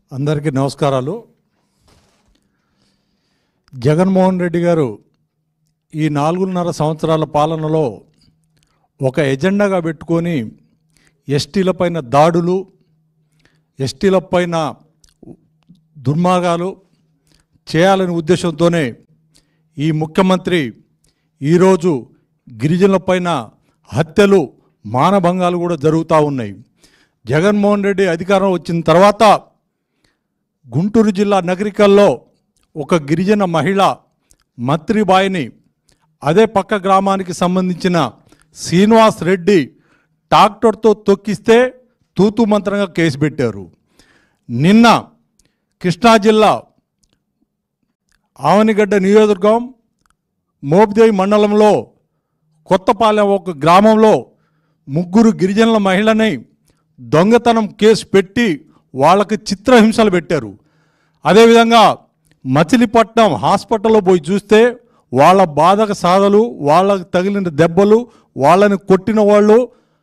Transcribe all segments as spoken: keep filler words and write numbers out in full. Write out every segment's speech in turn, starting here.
అందరికీ నమస్కారాలు. జగన్మోహన్ రెడ్డి గారు ఈ నాలుగున్నర సంవత్సరాల పాలనలో ఒక ఎజెండాగా పెట్టుకొని ఎస్టీలపైన దాడులు, ఎస్టీలపైన దుర్మార్గాలు చేయాలనే ఉద్దేశంతోనే ఈ ముఖ్యమంత్రి ఈరోజు గిరిజనులపైన హత్యలు, మానభంగాలు కూడా జరుగుతూ ఉన్నాయి. జగన్మోహన్ రెడ్డి అధికారం వచ్చిన తర్వాత గుంటూరు జిల్లా నగరికల్లో ఒక గిరిజన మహిళ మత్రిబాయిని అదే పక్క గ్రామానికి సంబంధించిన శ్రీనివాస్ రెడ్డి ట్రాక్టర్తో తొక్కిస్తే తూతు మంత్రంగా కేసు పెట్టారు. నిన్న కృష్ణా జిల్లా ఆవనిగడ్డ నియోజకవర్గం మోపిదేవి మండలంలో కొత్తపాలెం ఒక గ్రామంలో ముగ్గురు గిరిజనుల మహిళని దొంగతనం కేసు పెట్టి వాళ్ళకి చిత్రహింసలు పెట్టారు. అదేవిధంగా మచిలీపట్నం హాస్పిటల్లో పోయి చూస్తే వాళ్ళ బాధక సాధలు, వాళ్ళకి తగిలిన దెబ్బలు, వాళ్ళని కొట్టిన వాళ్ళు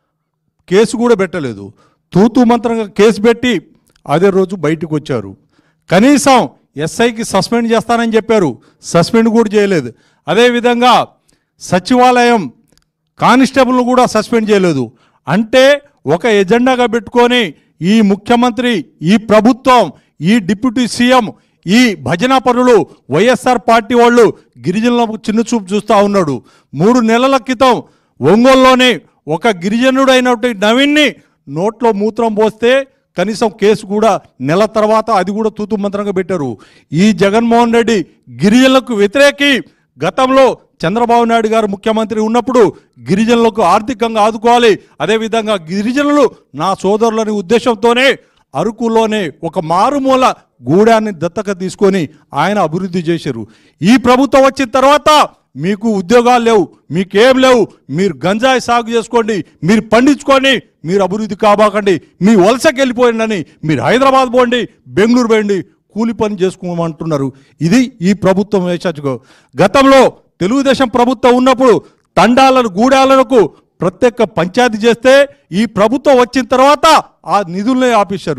కేసు కూడా పెట్టలేదు. తూతు మంత్రంగా కేసు పెట్టి అదే రోజు బయటకు వచ్చారు. కనీసం ఎస్ఐకి సస్పెండ్ చేస్తానని చెప్పారు, సస్పెండ్ కూడా చేయలేదు. అదేవిధంగా సచివాలయం కానిస్టేబుల్ను కూడా సస్పెండ్ చేయలేదు. అంటే ఒక ఎజెండాగా పెట్టుకొని ఈ ముఖ్యమంత్రి, ఈ ప్రభుత్వం, ఈ డిప్యూటీ సీఎం, ఈ భజనా పరులు, వైఎస్ఆర్ పార్టీ వాళ్ళు గిరిజనులకు చిన్నచూపు చూస్తూ ఉన్నాడు. మూడు నెలల క్రితం ఒంగోలులోనే ఒక గిరిజనుడైనటువంటి నవీన్ని నోట్లో మూత్రం పోస్తే కనీసం కేసు కూడా నెల తర్వాత అది కూడా తూతు మంత్రంగా పెట్టారు. ఈ జగన్మోహన్ రెడ్డి గిరిజనులకు వ్యతిరేకి. గతంలో చంద్రబాబు నాయుడు గారు ముఖ్యమంత్రి ఉన్నప్పుడు గిరిజనులకు ఆర్థికంగా ఆదుకోవాలి, అదేవిధంగా గిరిజనులు నా సోదరులని ఉద్దేశంతోనే అరకులోనే ఒక మారుమూల గూడాన్ని దత్తక తీసుకొని ఆయన అభివృద్ధి చేశారు. ఈ ప్రభుత్వం వచ్చిన తర్వాత మీకు ఉద్యోగాలు లేవు, మీకేం లేవు, మీరు గంజాయి సాగు చేసుకోండి, మీరు పండించుకొని మీరు అభివృద్ధి కాబోకండి, మీ వలసకి వెళ్ళిపోయిందని మీరు హైదరాబాద్ పోండి, బెంగళూరు పోండి, కూలి పని చేసుకోమంటున్నారు. ఇది ఈ ప్రభుత్వం వేసచ్చుకో. గతంలో తెలుగుదేశం ప్రభుత్వం ఉన్నప్పుడు తండాలను, గూడాలకు ప్రత్యేక పంచాయతీ చేస్తే ఈ ప్రభుత్వం వచ్చిన తర్వాత ఆ నిధుల్ని ఆపేశారు.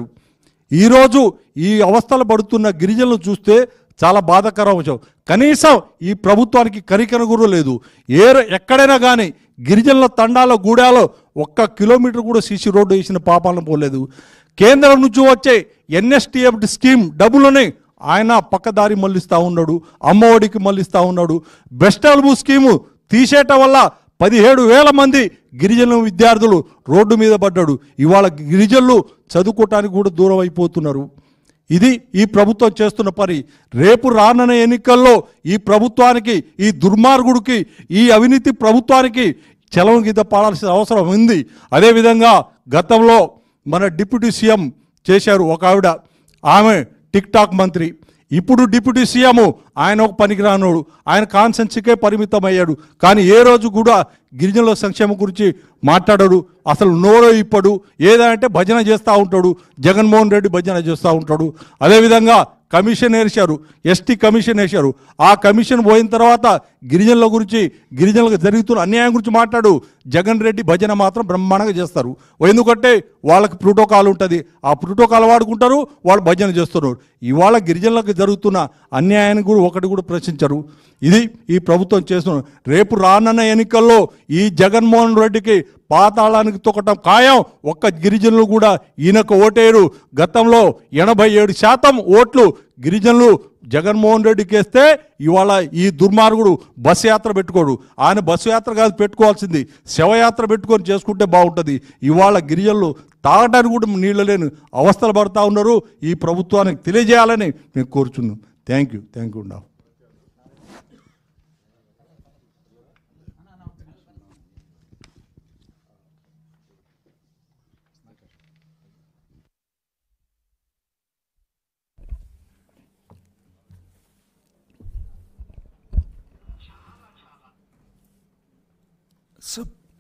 ఈరోజు ఈ అవస్థలు పడుతున్న గిరిజనులు చూస్తే చాలా బాధాకరం విషయం. కనీసం ఈ ప్రభుత్వానికి కరికన కూడా లేదు. ఏ ఎక్కడైనా కానీ గిరిజనుల తండాలో, గూడాలో ఒక్క కిలోమీటర్ కూడా సీసీ రోడ్డు వేసిన పాపాలను పోలేదు. కేంద్రం నుంచి వచ్చే ఎన్ఎస్టీఎఫ్ స్కీమ్ డబ్బులని ఆయన పక్కదారి మళ్ళిస్తూ ఉన్నాడు, అమ్మఒడికి మళ్ళిస్తూ ఉన్నాడు. బెస్ట్ ఎల్బు స్కీము తీసేయటం వల్ల పదిహేడు వేల మంది గిరిజన విద్యార్థులు రోడ్డు మీద పడ్డాడు. ఇవాళ గిరిజనులు చదువుకోవటానికి కూడా దూరం అయిపోతున్నారు. ఇది ఈ ప్రభుత్వం చేస్తున్న పని. రేపు రానున్న ఎన్నికల్లో ఈ ప్రభుత్వానికి, ఈ దుర్మార్గుడికి, ఈ అవినీతి ప్రభుత్వానికి చలం గీత పాడాల్సిన అవసరం ఉంది. అదేవిధంగా గతంలో మన డిప్యూటీ సీఎం చేశారు ఒక ఆవిడ, ఆమె టిక్ టాక్ మంత్రి. ఇప్పుడు డిప్యూటీ సీఎం ఆయన ఒక పనికిరానోడు, ఆయన కాన్సెన్స్కే పరిమితం అయ్యాడు. కానీ ఏ రోజు కూడా గిరిజనుల సంక్షేమం గురించి మాట్లాడాడు, అసలు నోరో ఇప్పడు. ఏదంటే భజన చేస్తూ ఉంటాడు, జగన్మోహన్ రెడ్డి భజన చేస్తూ ఉంటాడు. అదేవిధంగా కమిషన్ వేశారు, ఎస్టీ కమిషన్ వేశారు. ఆ కమిషన్ పోయిన తర్వాత గిరిజనుల గురించి, గిరిజనులకు జరుగుతున్న అన్యాయం గురించి మాట్లాడు. జగన్ రెడ్డి భజన మాత్రం బ్రహ్మాండంగా చేస్తారు. ఎందుకంటే వాళ్ళకి ప్రోటోకాల్ ఉంటుంది, ఆ ప్రోటోకాల్ వాడుకుంటారు, వాళ్ళు భజన చేస్తున్నారు. ఇవాళ గిరిజనులకు జరుగుతున్న అన్యాయాన్ని కూడా ఒకటి కూడా ప్రశ్నించరు. ఇది ఈ ప్రభుత్వం చేస్తున్నారు. రేపు రానున్న ఎన్నికల్లో ఈ జగన్మోహన్ రెడ్డికి పాతాళానికి తొక్కటం ఖాయం. ఒక్క గిరిజనులు కూడా ఈయనకు ఓటేరు. గతంలో ఎనభై ఏడు శాతం ఓట్లు గిరిజనులు జగన్మోహన్ రెడ్డికి వేస్తే ఇవాళ ఈ దుర్మార్గుడు బస్సు యాత్ర పెట్టుకోడు. ఆయన బస్సు యాత్ర కాదు పెట్టుకోవాల్సింది, శవయాత్ర పెట్టుకొని చేసుకుంటే బాగుంటుంది. ఇవాళ గిరిజనులు తాగడానికి కూడా నీళ్ళు లేని అవస్థలు పడుతూ ఉన్నారు. ఈ ప్రభుత్వానికి తెలియజేయాలని నేను కోరుచున్నాను. Thank you thank you.